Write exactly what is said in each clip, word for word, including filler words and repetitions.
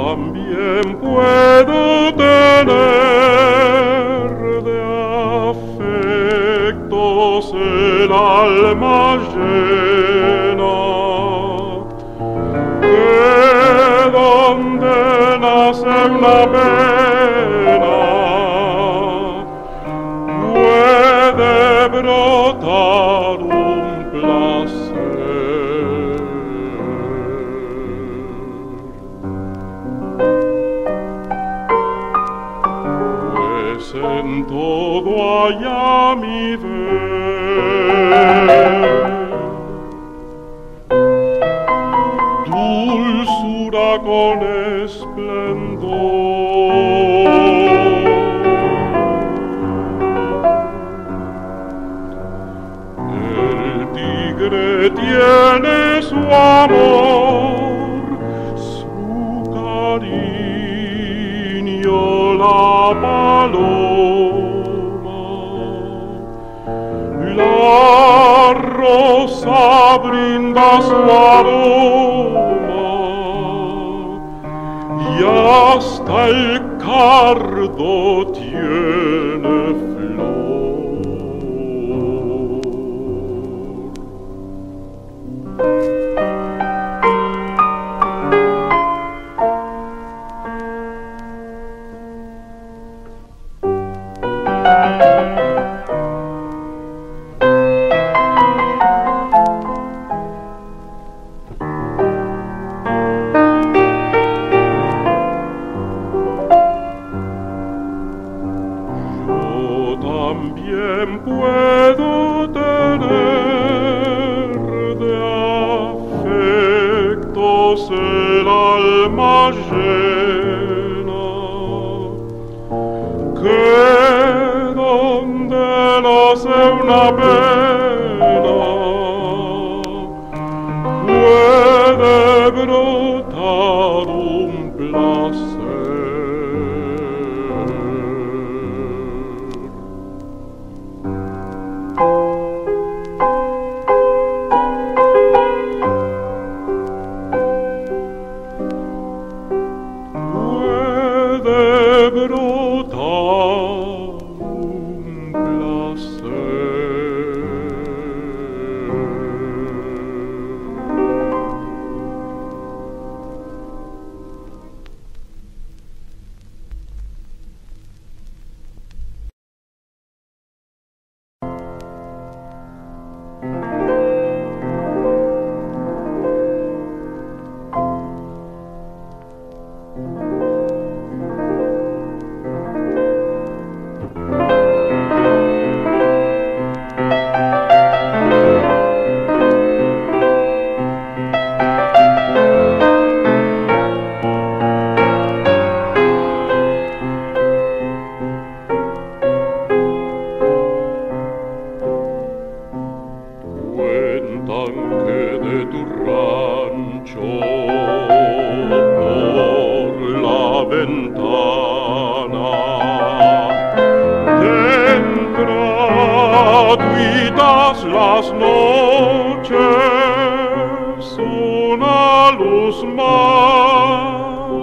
también puedo tener de afectos el alma llena, que donde nace una pena puede brotar un placer. Pues en todo haya mi ver, dulzura con esplendor. El tigre tiene su amor, su cariño la paloma, la rosa brinda su aroma y hasta el cardo tiene flor. También puedo tener de afectos el alma llena, que donde nace una pena puede brotar un placer. Brotar un placer. Cuentan que de tu rancho por la ventana entran gratuitas las noches una luz más.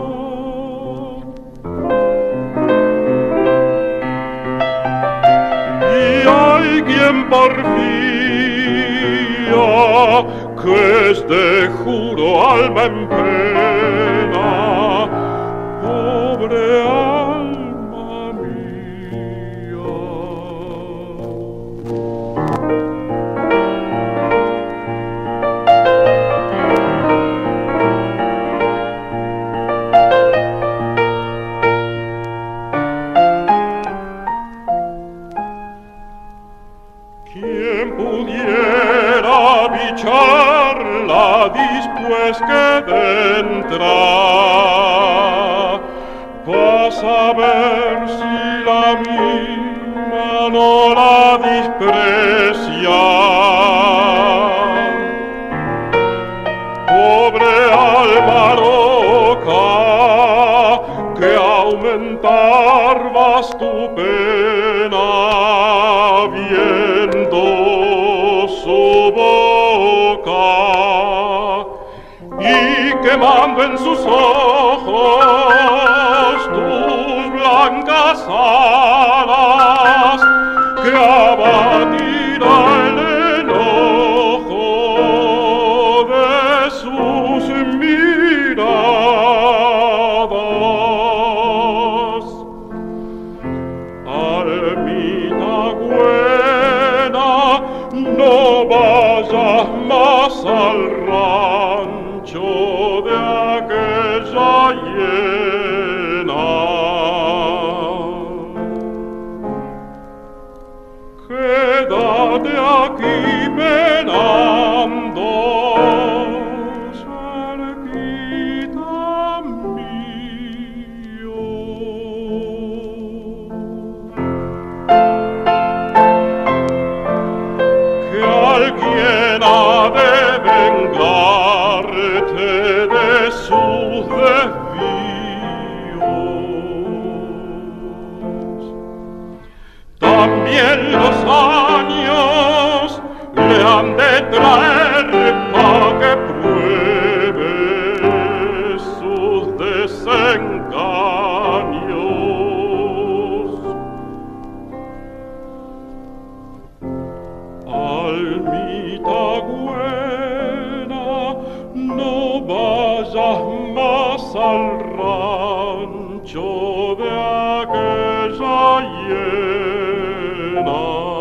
Y hay quien porfía que es de juro alma en pena, pobre alma mía. ¿Quién pudiera bicharla después que de entrar, pa' saber si la misma no la desprecia? Pobre alma loca, que aumentar vas tu pena viendo su boca y quemando en sus ojos tus blancas alas, que abatirá el enojo de sus miradas. Almita buena, no vayas más al rancho de aquella hiena. Quédate aquí penando, cerquita mío. Que alguien ha de vengarte de sus desvíos. También los años le han de traer para que pruebe sus desengaños. Almita buena, no vayas más al rancho de aquella hiena.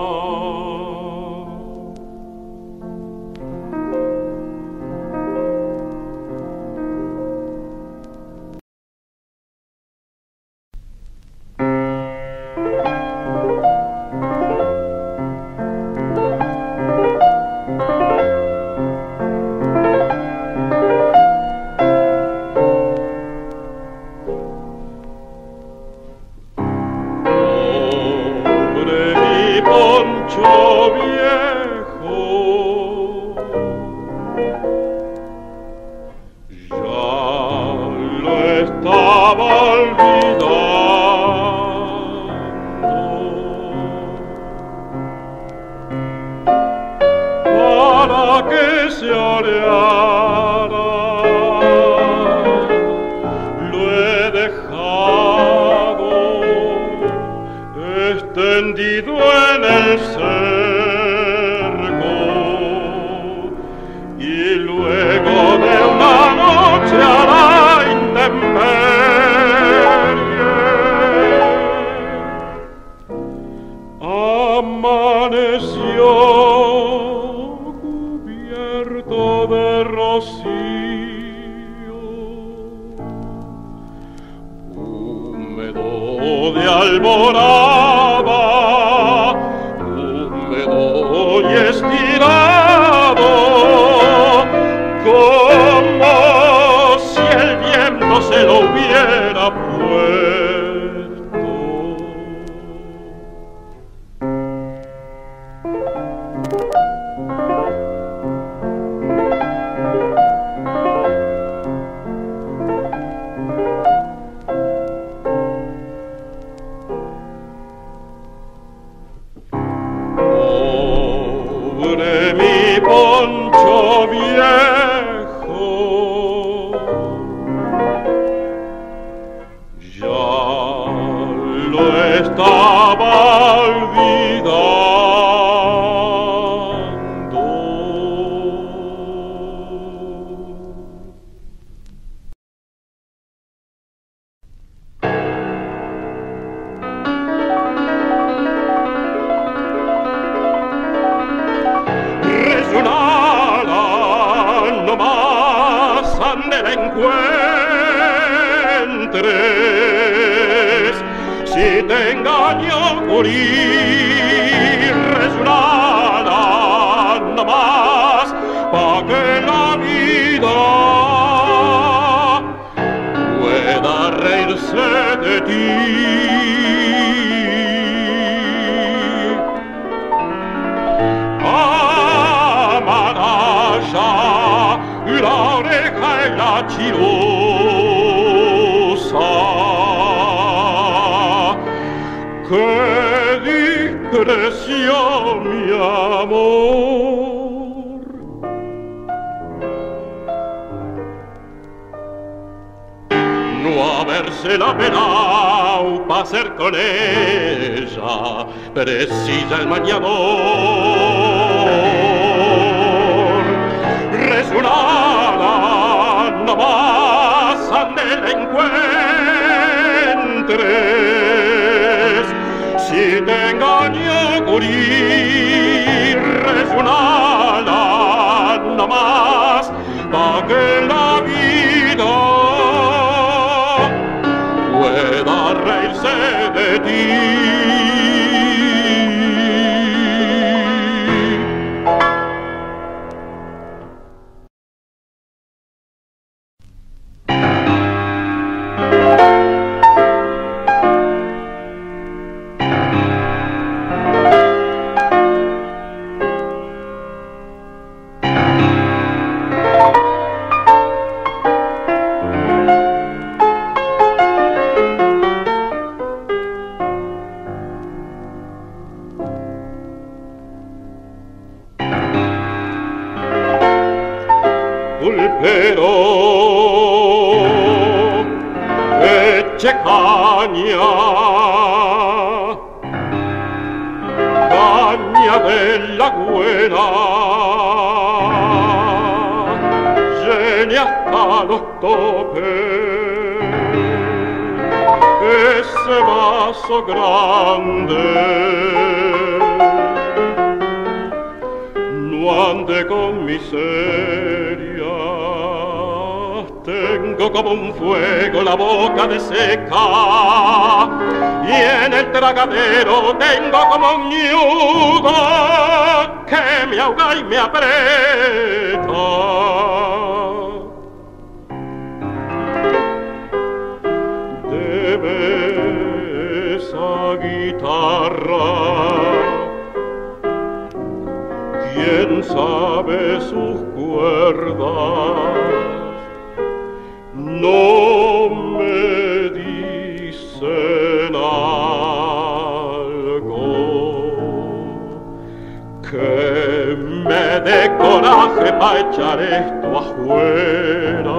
Poncho viejo, ya lo estaba olvidando, para que se oreara lo he dejado extendido en el cerco, y luego de una noche a la intemperie amaneció cubierto de rocío, húmedo de alborada, húmedo y estirado, como si el viento se lo hubiera puesto. Poncho viejo, ya lo estaba olvidando. No más ande la encuentres, si te engaño morir, resonará no más pa' que la vida pueda reírse de ti. La oreja y la chirosa, qué discreción, mi amor. no habérsela penao pa' ser con ella precisa el mañador. Resonada nomás ande la encuentres, si te engaña curir, resonada nomás pa' que la vida pueda reírse de ti. Pulpero, eche caña, caña de la buena, llene hasta los topes ese vaso grande. No ande con miseria, tengo como un fuego la boca de seca, y en el tragadero tengo como un nudo que me ahoga y me aprieta. Debe esa guitarra, quién sabe sus cuerdas, no me dicen algo que me dé coraje pa' echar esto afuera.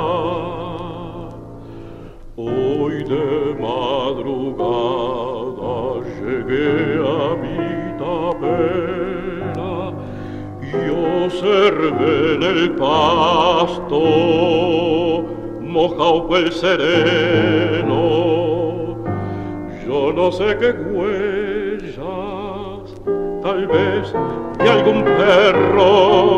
Hoy de madrugada llegué a mi tapera y observé en el pasto mojao el sereno. Yo no sé qué huellas, tal vez de algún perro,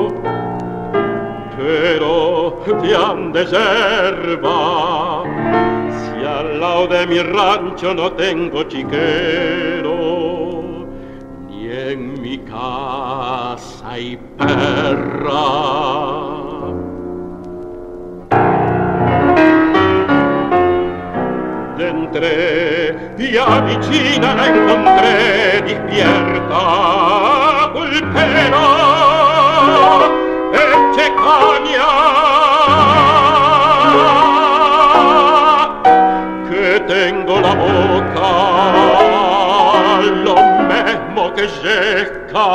pero de ande yerba. Si al lado de mi rancho no tengo chiquero, ni en mi casa hay perra. Entré y a mi china la encontré despierta. Pulpero, eche caña, que tengo la boca lo mismo que yesca.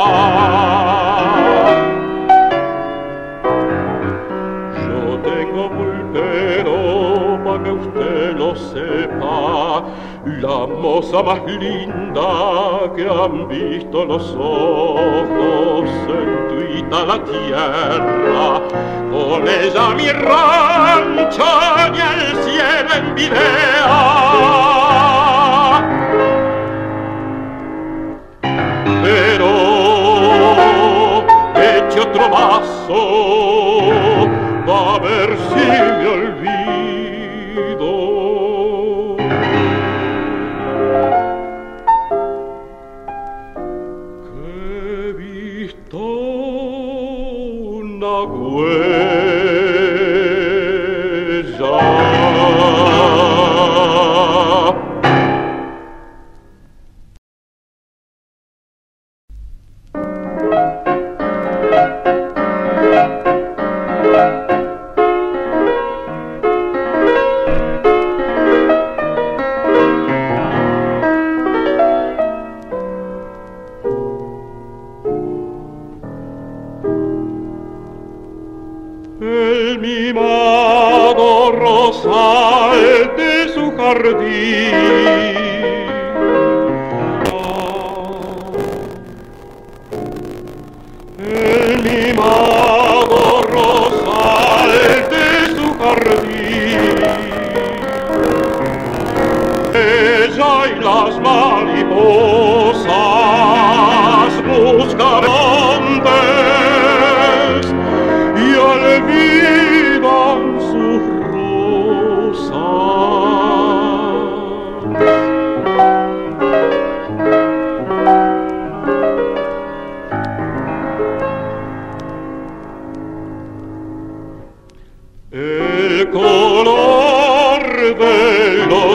Yo tengo, pulpero, pa' que usted lo sepa, la moza más linda que han visto los ojos en tuita la tierra. Con ella mi rancho y el cielo envidia. Pero eche otro vaso a ver si me olvido. Que he visto una huella. El mimado rosal jardín. El mimado rosal de su jardín, ella y las mariposas buscan antes y olvidan sus rosas. El color de los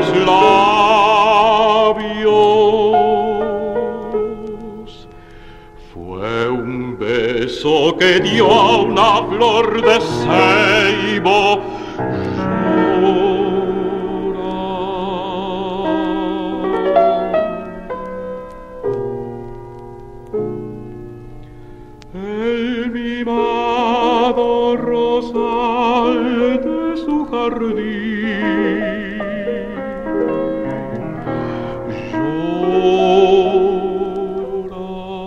labios fue un beso que dio a una flor de ceibo llorar. El mimado rosal de su jardín llora.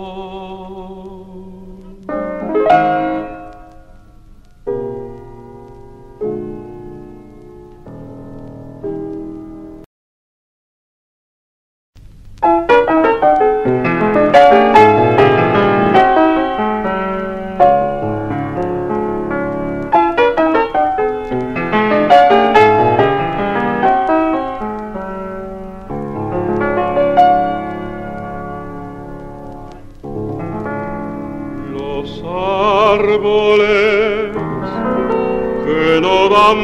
Los árboles que no dan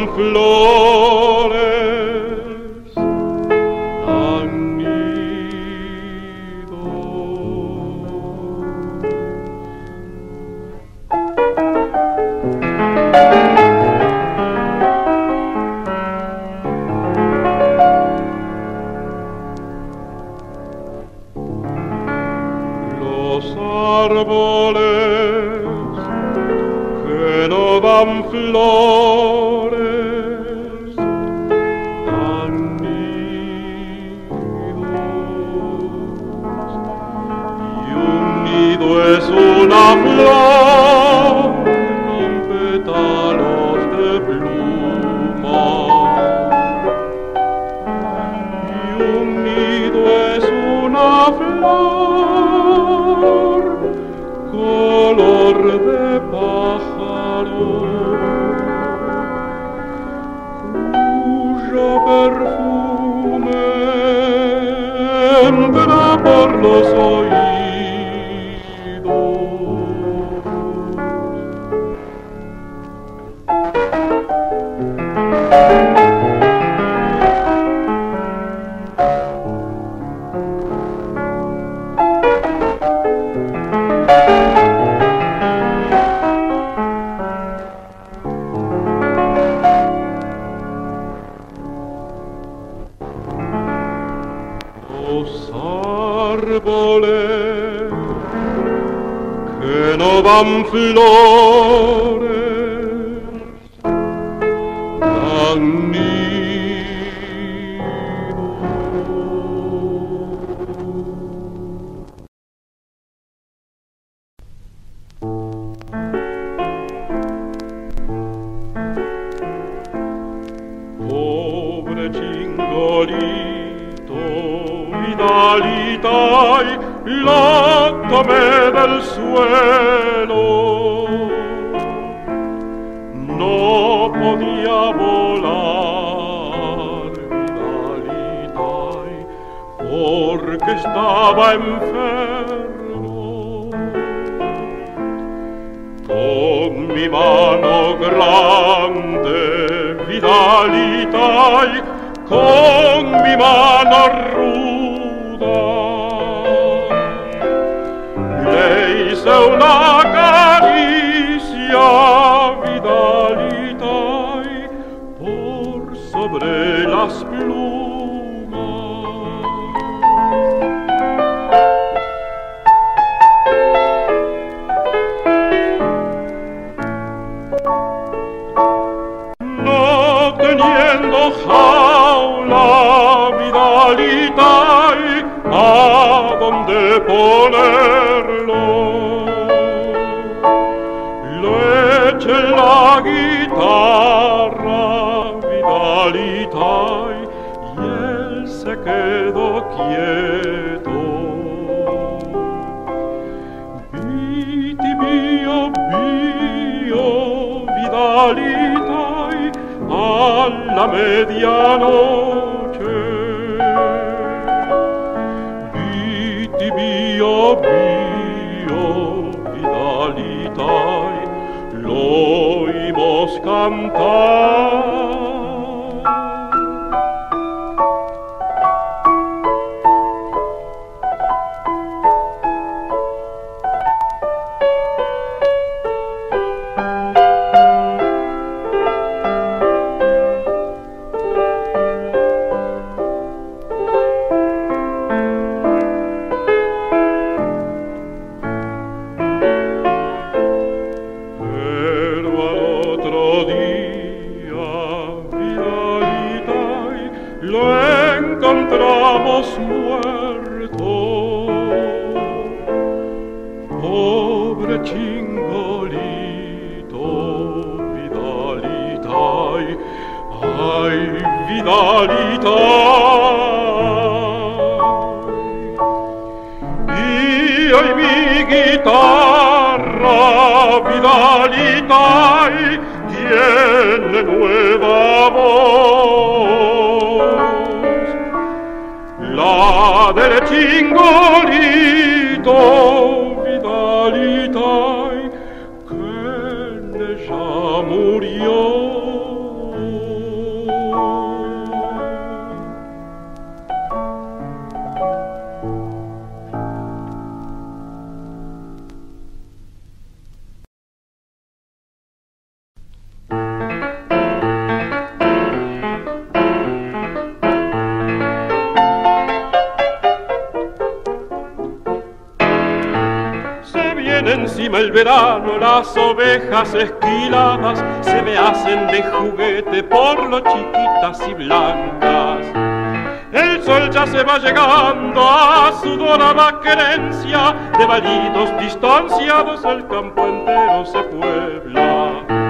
flores han ido. Los árboles que no dan flores han ido, y un nido es una flor con pétalos de pluma, y un nido es una flor color de pájaro, cuyo perfume entra por los oídos. Los árboles que no dan flores han ido. Pobre Cingolito, Vidalitay, la tomé del suelo. No podía volar, Vidalitay, porque estaba enfermo. Con mi mano grande, Vidalitay, con mi mano ruda, le hice una caricia, Vidalitay, por sobre las plumas. No teniendo jaula la vidalita y a dónde ponerlo. Le eché la guitarra, vidalita, y él se quedó quieto. Viti bio, bio, vidalita, a la medianoche. Viti bio, bio, vidalita, lo oímos cantar. Encima el verano, las ovejas esquiladas se me hacen de juguete por lo chiquitas y blancas. El sol ya se va llegando a su dorada querencia, de validos distanciados el campo entero se puebla.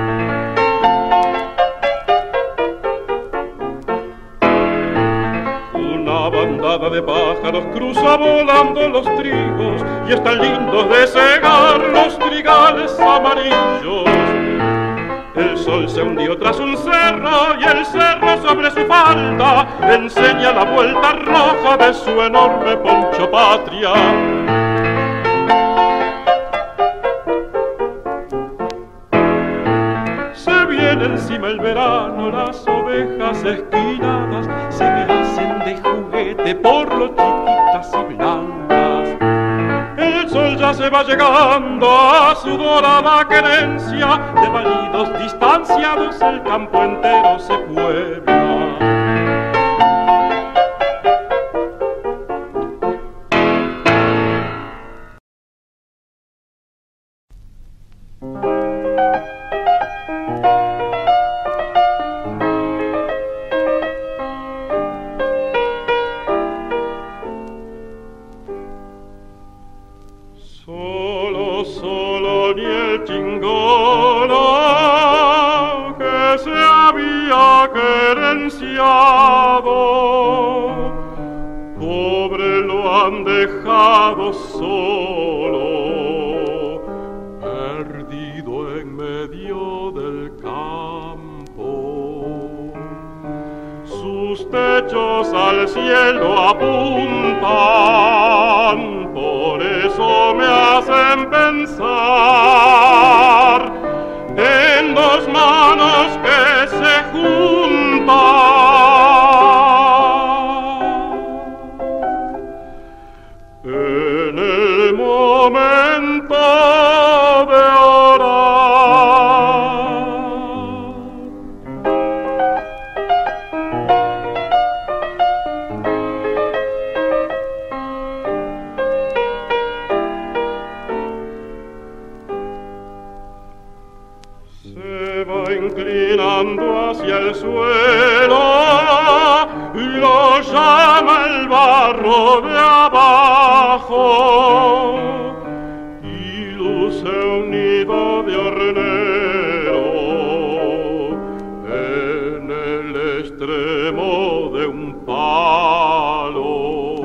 Una bandada de pájaros cruza volando los trigos y están lindos de cegar los trigales amarillos. El sol se hundió tras un cerro y el cerro sobre su falda enseña la vuelta roja de su enorme poncho patria. Se viene encima el verano, las ovejas esquinadas se me hacen de juguete por lo chiquitas y blancas. El sol ya se va llegando a su dorada querencia, de validos distanciados el campo entero se puebla. Pobre lo han dejado solo, perdido en medio del campo. Sus techos al cielo apuntan, por eso me hacen pensar en dos manos que se juntan. En el momento de orar, se va inclinando hacia el suelo de abajo y luce un nido de hornero en el extremo de un palo.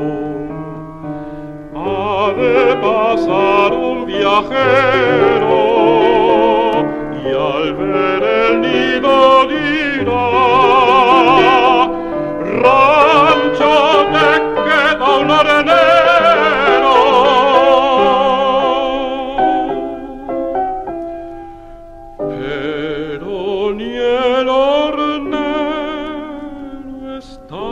Ha de pasar un viajero y al ver el nido dirá: rancho, te queda un hornero. Pero ni el hornero está.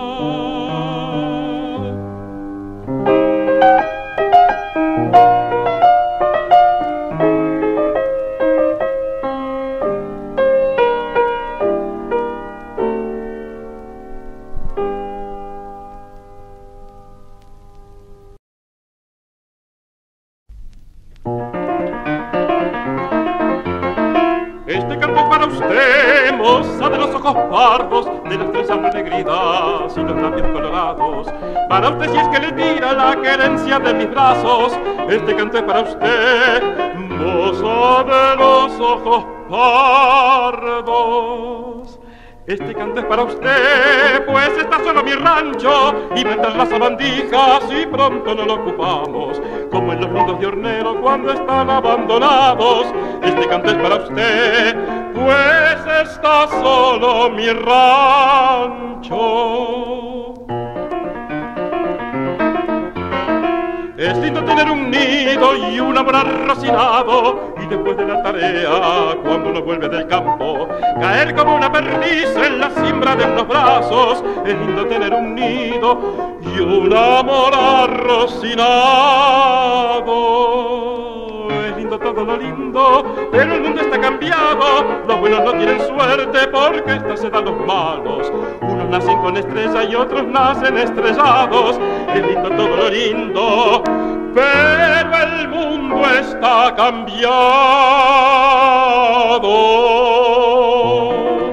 Este canto es para usted, moza de los ojos pardos, de las trenzas renegridas y los labios colorados. Para usted si es que le tira la querencia de mis brazos. Este canto es para usted, moza de los ojos pardos. Este canto es para usted, pues está solo mi rancho y vendrán las sabandijas y pronto no lo ocupamos, como en los nidos de hornero cuando están abandonados. Este canto es para usted, pues está solo mi rancho. Es lindo tener un nido y un amor arrocinado, y después de la tarea, cuando uno vuelve del campo, caer como una perdiz en la siembra de unos brazos. Es lindo tener un nido y un amor arrocinado. Es lindo todo lo lindo, pero el mundo está cambiado. Los buenos no tienen suerte porque esta se da a los malos. Unos nacen con estrella y otros nacen estrellados. Es lindo todo lo lindo, pero el mundo está cambiado.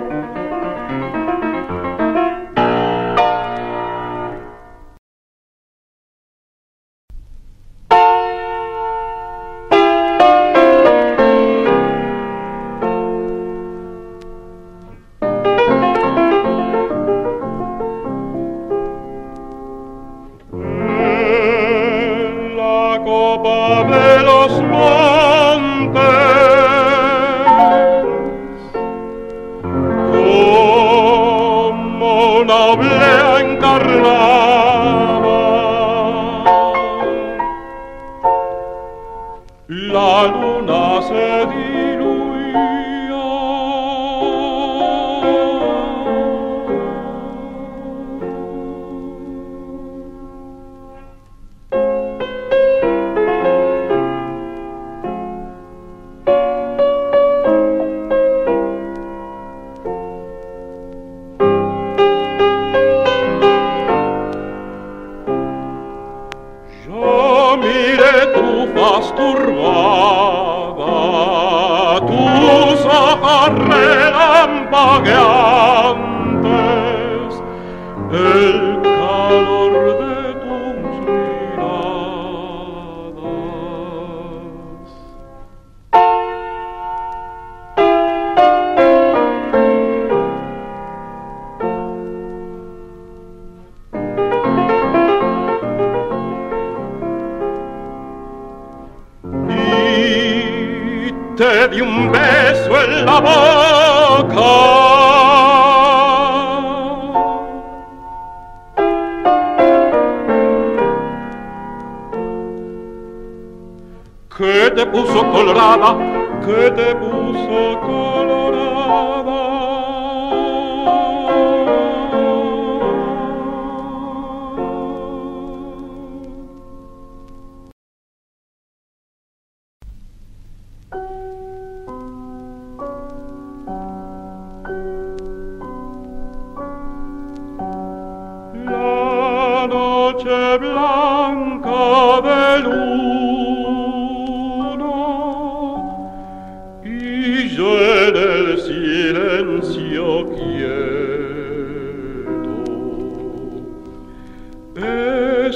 La luna se diluía. Yo miré tu faz turbada, tus ojos relampagueantes, el calor de tus miradas. Te di un beso en la boca, que te puso colorada, que te puso colorada. La noche blanca de luna y yo en el silencio quieto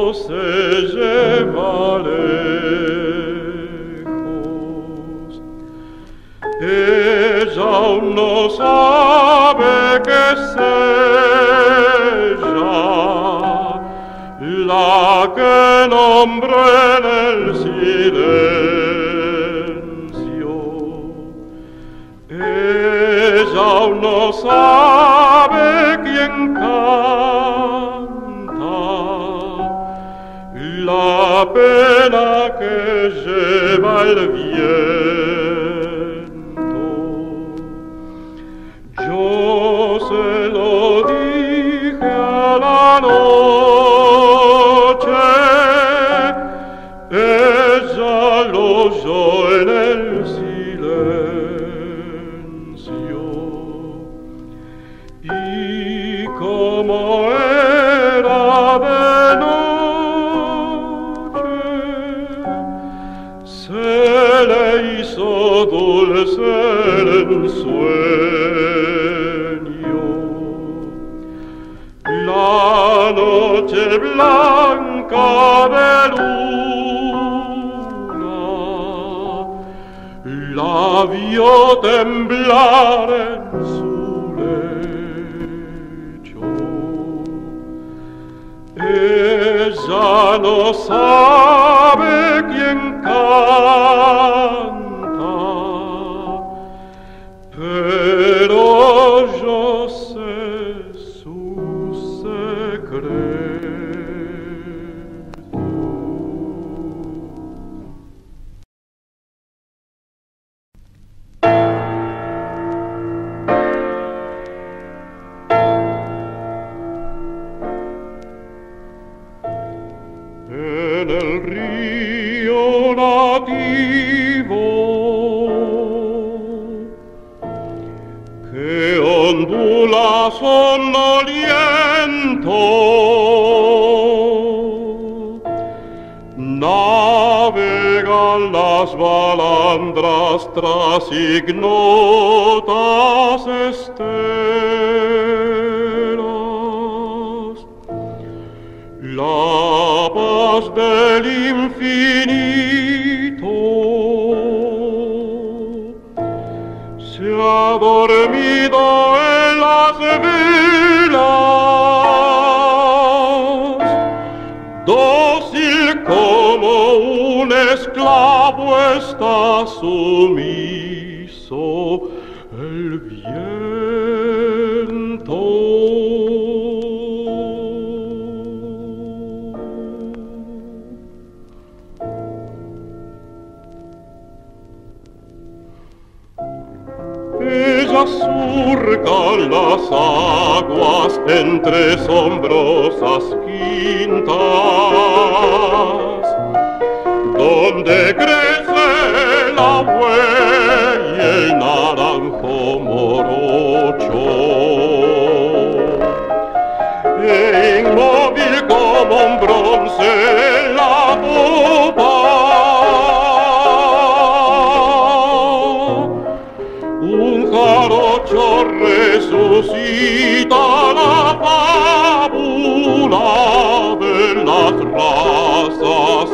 se lleva lejos. Ella aún no sabe que es ella la que nombró en el silencio. Ella aún no sabe quién canta la pena que lleva el viento. Yo se lo dije a la noche, ella lo oyó en el silencio. Y como era de noche, se le hizo dulce el ensueño. La noche blanca de luna la vio temblar en su lecho. Ella no sabe quién canta, pero yo sé su secreto. En el río nativo que ondula somnoliento, navegan las balandras tras ignotas estelas. La paz del infinito se ha dormido en las velas, dócil como un esclavo está sumiso el viento. Ella surca las aguas entre sombrosas quintas, donde crece la huella y naranjo morocho, e inmóvil como un bronce en la popa, jarocho resucita la fábula de las razas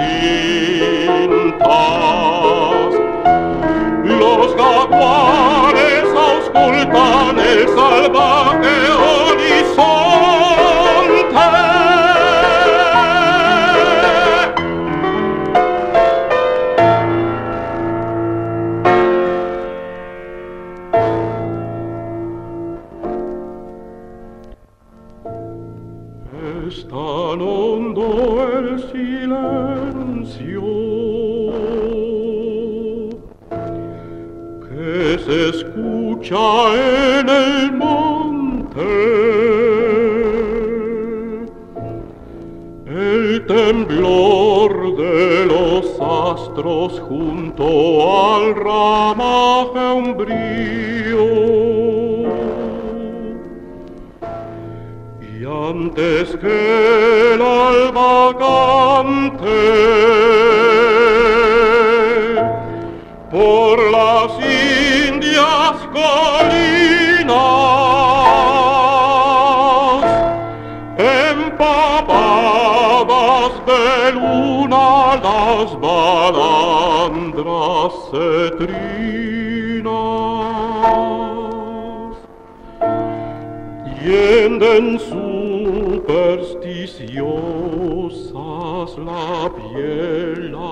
extintas. Los jaguares auscultan el salvaje horizonte. Es tan hondo el silencio que se escucha en el monte el temblor de los astros junto al ramaje umbrío. Y antes que el alba cante por las indias colinas, empapada las balandras cetrinas tienden supersticiosas la piel